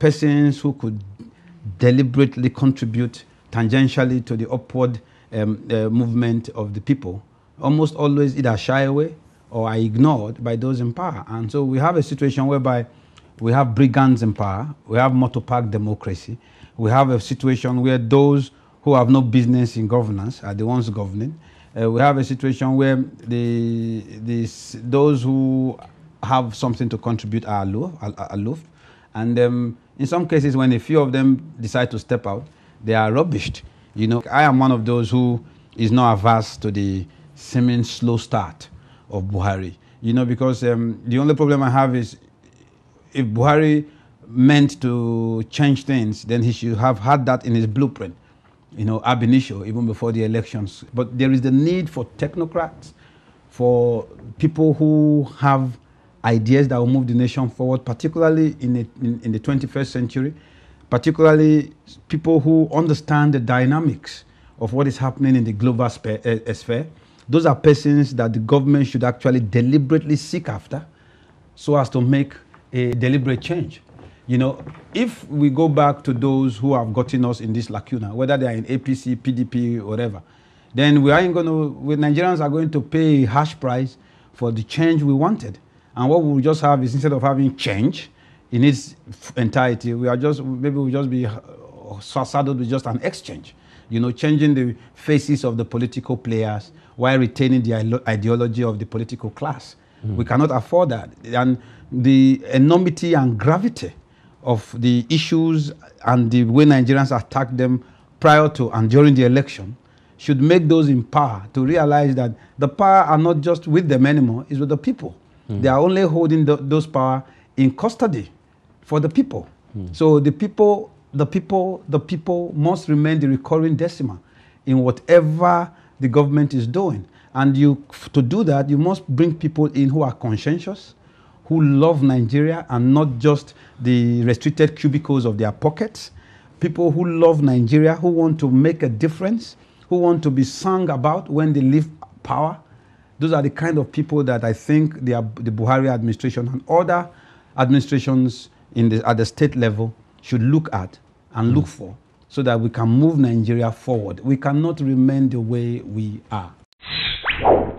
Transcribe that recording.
persons who could deliberately contribute tangentially to the upward movement of the people almost always either shy away or are ignored by those in power. And so we have a situation whereby we have brigands in power, we have motor park democracy, we have a situation where those who have no business in governance are the ones governing. We have a situation where those who have something to contribute are aloof. And in some cases, when a few of them decide to step out, they are rubbished. You know, I am one of those who is not averse to the seeming slow start of Buhari. You know, because the only problem I have is if Buhari meant to change things, then he should have had that in his blueprint, you know, ab initio, even before the elections. But there is the need for technocrats, for people who have ideas that will move the nation forward, particularly in the 21st century, particularly people who understand the dynamics of what is happening in the global sphere. Those are persons that the government should actually deliberately seek after so as to make a deliberate change. You know, if we go back to those who have gotten us in this lacuna, whether they are in APC, PDP, or whatever, then Nigerians are going to pay a harsh price for the change we wanted. And what we'll just have is, instead of having change in its entirety, we'll just be saddled with just an exchange. You know, changing the faces of the political players while retaining the ideology of the political class. We cannot afford that. And the enormity and gravity of the issues and the way Nigerians attack them prior to and during the election should make those in power to realize that the power are not just with them anymore, it's with the people. They are only holding those power in custody for the people. So the people must remain the recurring decimal in whatever the government is doing. And to do that, you must bring people in who are conscientious, who love Nigeria and not just the restricted cubicles of their pockets. People who love Nigeria, who want to make a difference, who want to be sung about when they leave power. Those are the kind of people that I think the Buhari administration and other administrations at the state level should look at and look for, so that we can move Nigeria forward. We cannot remain the way we are.